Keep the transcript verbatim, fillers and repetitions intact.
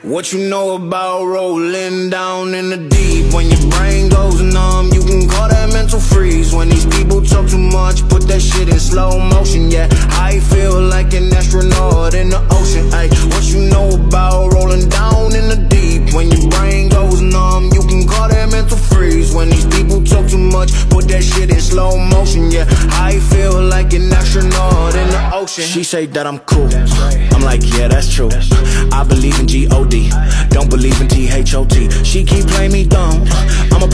What you know about rolling down in the deep? When your brain goes numb, you can call that mental freeze. When these people talk too much, put that shit in slow motion. Yeah, I feel like an astronaut in the ocean. Ay, what you know about rolling down in the deep? When your brain goes numb, you can call that mental freeze. When these people talk too much, put that shit in slow motion. Yeah, I feel like an astronaut in the ocean. She say that I'm cool, I'm like, yeah, that's true. I believe in G O D, don't believe in T H O T. She keep playing me dumb, I'm a